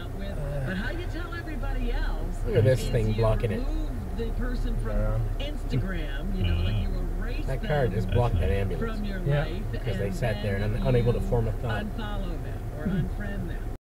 out with. But how you tell everybody else? Look at this thing blocking it. The person from Instagram, you know, like you erase that car just blocked that ambulance from your life because they sat there and unable to form a thought. Unfollow them or unfriend them.